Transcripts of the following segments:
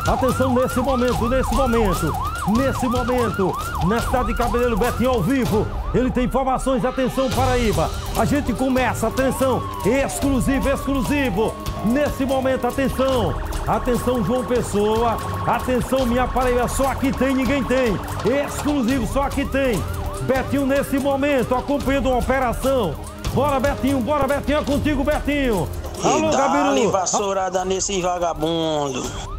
Atenção nesse momento, na cidade de Cabedelo, Betinho ao vivo. Ele tem informações, atenção Paraíba. A gente começa, atenção, exclusivo. Nesse momento, atenção João Pessoa, atenção minha Paraíba, só aqui tem, ninguém tem. Exclusivo, só aqui tem. Betinho nesse momento, acompanhando uma operação. Bora Betinho, é contigo Betinho. Alô Gabiru. Dá-lhe vassourada nesse vagabundo.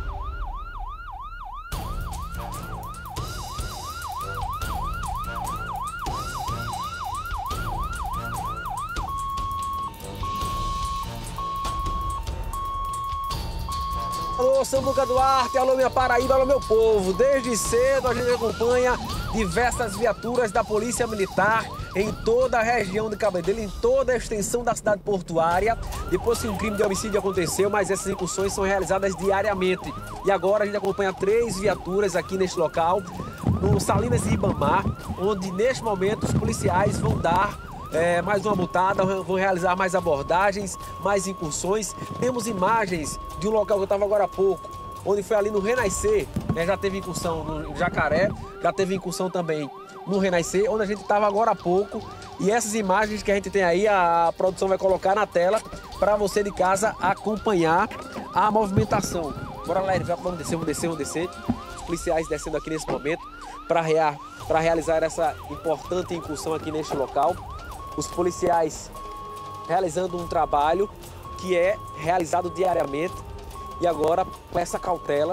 Alô, Samuca Duarte, alô minha Paraíba, alô meu povo. Desde cedo a gente acompanha diversas viaturas da Polícia Militar em toda a região de Cabedelo, em toda a extensão da cidade portuária. Depois que um crime de homicídio aconteceu, mas essas incursões são realizadas diariamente. E agora a gente acompanha 3 viaturas aqui neste local, no Salinas de Ribamar, onde neste momento os policiais vão dar mais uma multada, vão realizar mais abordagens, mais incursões. Temos imagens de um local que eu estava agora há pouco, onde foi ali no Renascer, já teve incursão no Jacaré, já teve incursão também no Renascer, onde a gente estava agora há pouco. E essas imagens que a gente tem aí, a produção vai colocar na tela para você de casa acompanhar a movimentação. Bora lá, vamos descer. Os policiais descendo aqui nesse momento para realizar essa importante incursão aqui neste local. Os policiais realizando um trabalho que é realizado diariamente e agora com essa cautela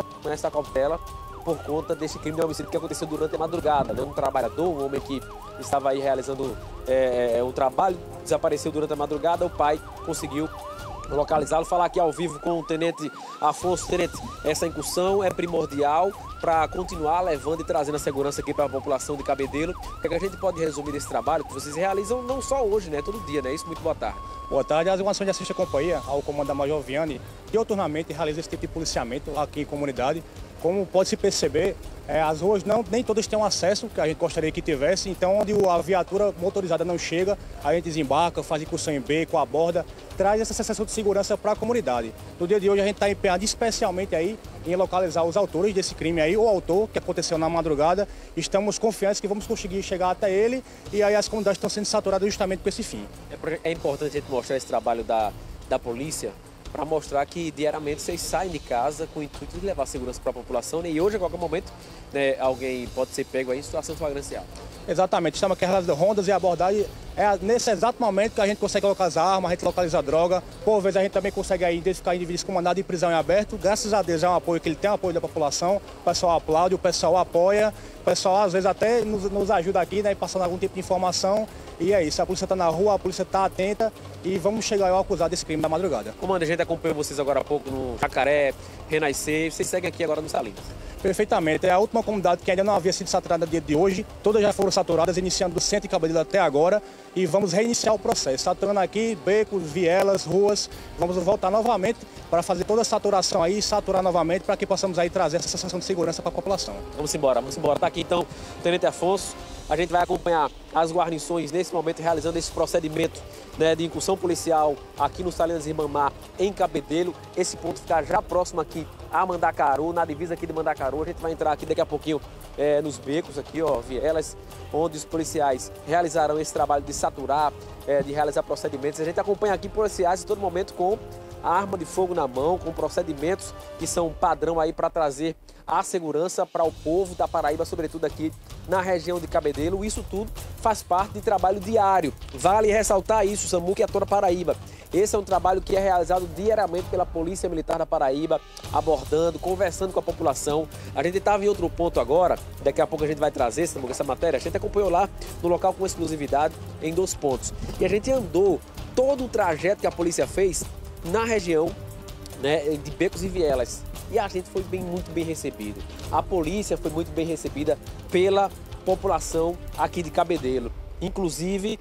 por conta desse crime de homicídio que aconteceu durante a madrugada, né? Um trabalhador, um homem que estava aí realizando um trabalho, desapareceu durante a madrugada, o pai conseguiu localizá-lo. Falar aqui ao vivo com o Tenente Afonso. Tenente, essa incursão é primordial para continuar levando e trazendo a segurança aqui para a população de Cabedelo. O que a gente pode resumir desse trabalho que vocês realizam não só hoje, né? Todo dia, né? Isso, muito boa tarde. Boa tarde, as informações de assistência companhia ao comando da Major Viane, que diuturnamente realiza esse tipo de policiamento aqui em comunidade. Como pode se perceber, as ruas nem todas têm um acesso que a gente gostaria que tivesse, então onde a viatura motorizada não chega, a gente desembarca, faz incursão em beco, aborda, traz essa sensação de segurança para a comunidade. No dia de hoje a gente está empenhado especialmente aí em localizar os autores desse crime aí, o autor que aconteceu na madrugada. Estamos confiantes que vamos conseguir chegar até ele e aí as comunidades estão sendo saturadas justamente com esse fim. É importante a gente mostrar esse trabalho da polícia, para mostrar que diariamente vocês saem de casa com o intuito de levar segurança para a população, né? E hoje, a qualquer momento, né, alguém pode ser pego aí em situação flagrancial. Exatamente, estamos aqui realizando rondas e abordagem. É nesse exato momento que a gente consegue localizar armas, a gente localiza droga. Por vezes a gente também consegue aí identificar indivíduos com mandado de prisão em aberto. Graças a Deus é um apoio que ele tem, um apoio da população. O pessoal aplaude, o pessoal apoia. O pessoal às vezes até nos ajuda aqui, né, passando algum tipo de informação. E é isso, a polícia está na rua, a polícia está atenta e vamos chegar ao acusado desse crime da madrugada. Comando, a gente acompanhou vocês agora há pouco no Jacaré, Renascer, vocês seguem aqui agora no Salinas. Perfeitamente, é a última comunidade que ainda não havia sido saturada no dia de hoje, todas já foram saturadas, iniciando do centro de Cabedelo até agora, e vamos reiniciar o processo, saturando aqui becos, vielas, ruas, vamos voltar novamente para fazer toda a saturação aí, saturar novamente, para que possamos aí trazer essa sensação de segurança para a população. Vamos embora. Tá aqui então o Tenente Afonso. A gente vai acompanhar as guarnições nesse momento realizando esse procedimento, né, de incursão policial aqui no Salinas de Ribamar, em Cabedelo. Esse ponto fica já próximo aqui a Mandacaru, na divisa aqui de Mandacaru. A gente vai entrar aqui daqui a pouquinho nos becos aqui, ó, vielas, onde os policiais realizarão esse trabalho de saturar, de realizar procedimentos. A gente acompanha aqui policiais em todo momento com a arma de fogo na mão, com procedimentos que são padrão aí para trazer a segurança para o povo da Paraíba, sobretudo aqui na região de Cabedelo. Isso tudo faz parte de trabalho diário. Vale ressaltar isso, Samuca, e a toda Paraíba. Esse é um trabalho que é realizado diariamente pela Polícia Militar da Paraíba, abordando, conversando com a população. A gente estava em outro ponto agora, daqui a pouco a gente vai trazer, Samuca, essa matéria. A gente acompanhou lá no local com exclusividade em 2 pontos. E a gente andou todo o trajeto que a polícia fez na região, né, de becos e vielas. E a gente foi muito bem recebido. A polícia foi muito bem recebida pela população aqui de Cabedelo. Inclusive,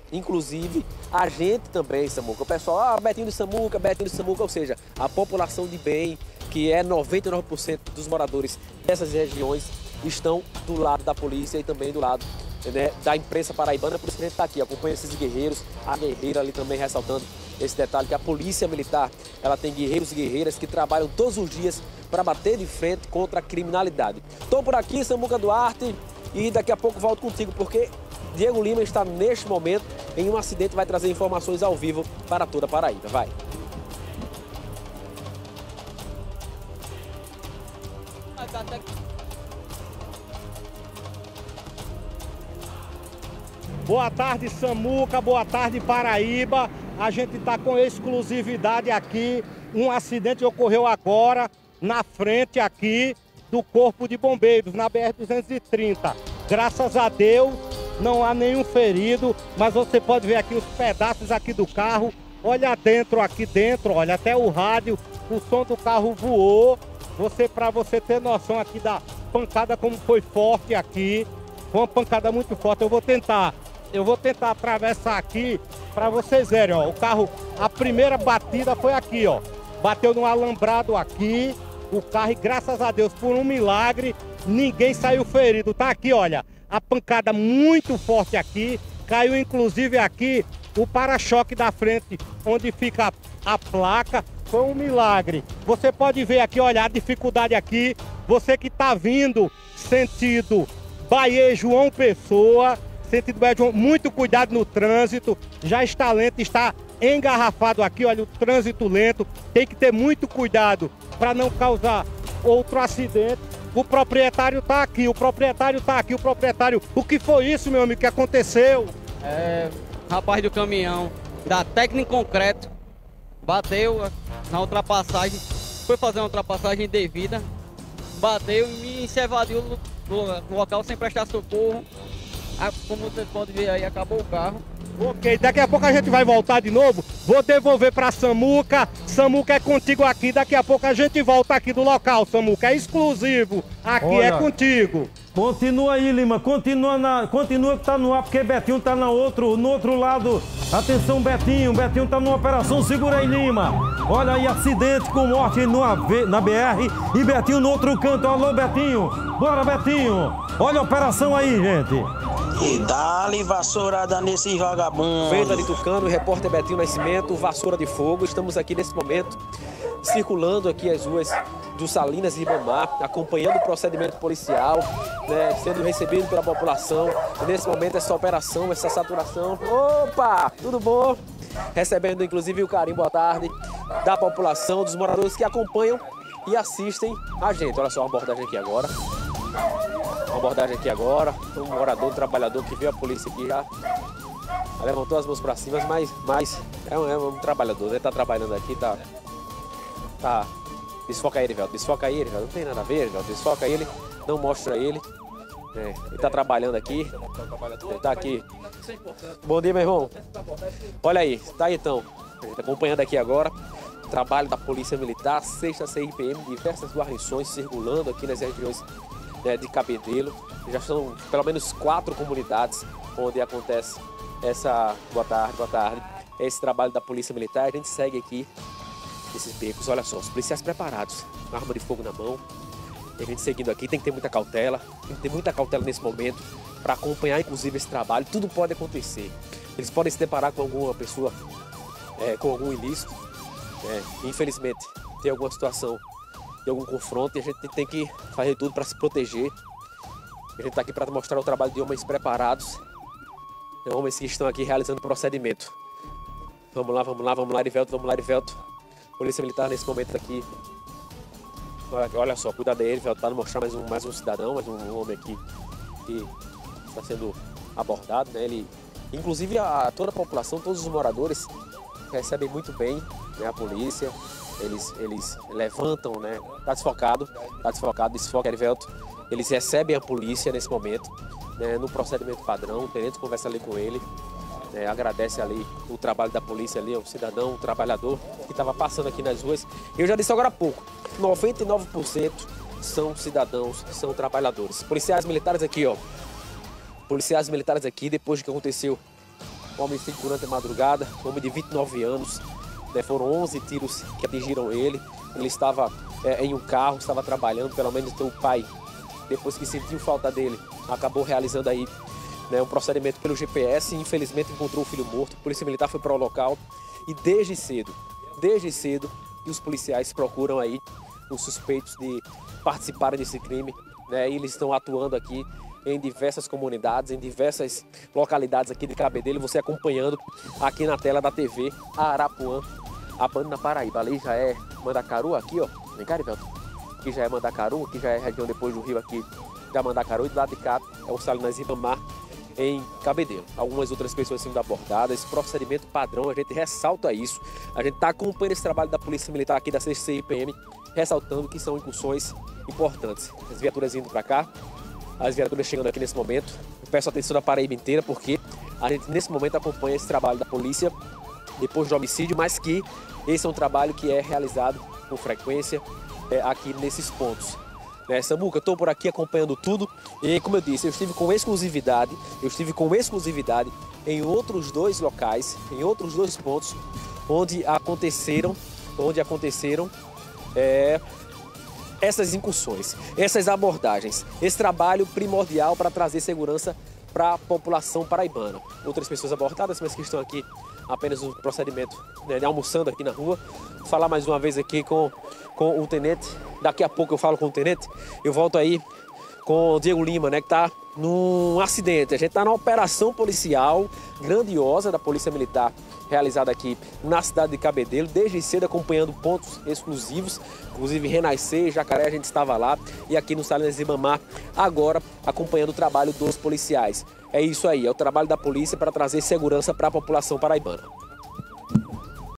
a gente também, Samuca. O pessoal, Betinho de Samuca, ou seja, a população de bem, que é 99% dos moradores dessas regiões, estão do lado da polícia e também do lado, né, da imprensa paraibana. Por isso que a gente está aqui, acompanha esses guerreiros, a guerreira ali também ressaltando esse detalhe, que a Polícia Militar, ela tem guerreiros e guerreiras que trabalham todos os dias para bater de frente contra a criminalidade. Estou por aqui, Samuca Duarte, e daqui a pouco volto contigo, porque Diego Lima está neste momento em um acidente, vai trazer informações ao vivo para toda a Paraíba. Vai. Boa tarde, Samuca, boa tarde, Paraíba. A gente está com exclusividade aqui. Um acidente ocorreu agora na frente aqui do Corpo de Bombeiros, na BR-230. Graças a Deus, não há nenhum ferido, mas você pode ver aqui os pedaços aqui do carro. Olha dentro, aqui dentro, olha, até o rádio, o som do carro voou. Para você ter noção aqui da pancada, como foi forte aqui. Foi uma pancada muito forte. Eu vou tentar atravessar aqui para vocês verem, ó. O carro, a primeira batida foi aqui, ó. Bateu no alambrado aqui, o carro, e graças a Deus, por um milagre, ninguém saiu ferido. Tá aqui, olha, a pancada muito forte aqui. Caiu inclusive aqui o para-choque da frente, onde fica a placa. Foi um milagre. Você pode ver aqui, olha, a dificuldade aqui. Você que tá vindo sentido Bahia João Pessoa, sentido Bahia João, muito cuidado no trânsito. Já está lento, está engarrafado aqui, olha, o trânsito lento. Tem que ter muito cuidado para não causar outro acidente. O proprietário tá aqui, o proprietário. O que foi isso, meu amigo, que aconteceu? Rapaz do caminhão, da Técnica Concreto, bateu na ultrapassagem, foi fazer uma ultrapassagem indevida, bateu e se evadiu no local sem prestar socorro. Como vocês podem ver aí, acabou o carro. Ok, daqui a pouco a gente vai voltar de novo. Vou devolver para Samuca. Samuca é contigo aqui. Daqui a pouco a gente volta aqui do local, Samuca. É exclusivo. Aqui olha, é contigo. Continua aí, Lima. Continua que tá no ar, porque Betinho tá no outro lado. Atenção, Betinho. Betinho tá numa operação. Segura aí, Lima. Olha aí, acidente com morte na BR e Betinho no outro canto. Alô, Betinho. Bora, Betinho. Olha a operação aí, gente. E dá-lhe vassourada nesse vagabundo. Venda de Tucano, repórter Betinho Nascimento, Vassoura de Fogo. Estamos aqui nesse momento, circulando aqui as ruas do Salinas e Ribamar, acompanhando o procedimento policial, né, sendo recebido pela população. E nesse momento, essa operação, essa saturação. Opa, tudo bom? Recebendo, inclusive, o carinho, boa tarde, da população, dos moradores que acompanham e assistem a gente. Olha só a abordagem aqui agora. Um morador, um trabalhador que viu a polícia aqui já levantou as mãos para cima, mas é um trabalhador, ele tá trabalhando aqui, tá. Desfoca ele, velho, não tem nada a ver, velho, desfoca ele, não mostra ele. Ele tá trabalhando aqui, ele tá aqui. Bom dia, meu irmão. Olha aí, tá aí então, a gente tá acompanhando aqui agora o trabalho da Polícia Militar, 6ª CRPM, diversas guarnições circulando aqui nas regiões de Cabedelo. Já são pelo menos 4 comunidades onde acontece essa... Boa tarde. Esse trabalho da Polícia Militar. A gente segue aqui esses becos. Olha só, os policiais preparados, arma de fogo na mão. E a gente seguindo aqui, tem que ter muita cautela. Nesse momento para acompanhar inclusive esse trabalho. Tudo pode acontecer. Eles podem se deparar com alguma pessoa com algum ilícito. Infelizmente, tem alguma situação de algum confronto e a gente tem que fazer tudo para se proteger. A gente está aqui para mostrar o trabalho de homens preparados, homens que estão aqui realizando o procedimento. Vamos lá, Erivelto. Polícia Militar nesse momento aqui. Olha só, cuidado aí, Erivelto, para mostrar mais um cidadão, mais um homem aqui que está sendo abordado, né? Inclusive toda a população, todos os moradores recebem muito bem, né, a polícia. Eles levantam, né? Tá desfocado, desfoca, Erivelto. Eles recebem a polícia nesse momento, né, no procedimento padrão. O tenente conversa ali com ele, né, agradece ali o trabalho da polícia ali, o cidadão, o trabalhador que estava passando aqui nas ruas. Eu já disse agora há pouco, 99% são cidadãos, são trabalhadores. Policiais militares aqui, ó. Policiais militares aqui, depois que aconteceu o homicídio durante a madrugada, um homem de 29 anos, foram 11 tiros que atingiram ele. Ele estava em um carro, estava trabalhando, pelo menos o pai, depois que sentiu falta dele, acabou realizando aí, né, um procedimento pelo GPS e infelizmente encontrou o filho morto. A Polícia Militar foi para o local e desde cedo que os policiais procuram aí os suspeitos de participarem desse crime, né? E eles estão atuando aqui em diversas comunidades, em diversas localidades aqui de Cabedelo, você acompanhando aqui na tela da TV Arapuã, Abana, Paraíba. Ali já é Mandacaru, aqui ó, vem cá, Rivelto. Aqui já é Mandacaru, aqui já é a região depois do rio aqui da Mandacaru, e do lado de cá é o Salinas Ribamar, em Cabedelo. Algumas outras pessoas sendo abordadas, esse procedimento padrão, a gente ressalta isso. A gente está acompanhando esse trabalho da Polícia Militar aqui da 6ª CIPM, ressaltando que são incursões importantes. As viaturas indo para cá, as viaturas chegando aqui nesse momento. Eu peço atenção da Paraíba inteira, porque a gente nesse momento acompanha esse trabalho da polícia depois do homicídio, mas que esse é um trabalho que é realizado com frequência aqui nesses pontos. Samuca, eu estou por aqui acompanhando tudo e, como eu disse, eu estive com exclusividade em outros 2 locais, em outros 2 pontos onde aconteceram essas incursões, essas abordagens, esse trabalho primordial para trazer segurança para a população paraibana. Outras pessoas abordadas, mas que estão aqui apenas no procedimento, né, almoçando aqui na rua. Vou falar mais uma vez aqui com o tenente. Daqui a pouco eu falo com o tenente. Eu volto aí com o Diego Lima, né, que está num acidente. A gente está na operação policial grandiosa da Polícia Militar, realizada aqui na cidade de Cabedelo, desde cedo acompanhando pontos exclusivos, inclusive Renascer, Jacaré, a gente estava lá, e aqui no Salinas Ribamar, agora acompanhando o trabalho dos policiais. É isso aí, é o trabalho da polícia para trazer segurança para a população paraibana.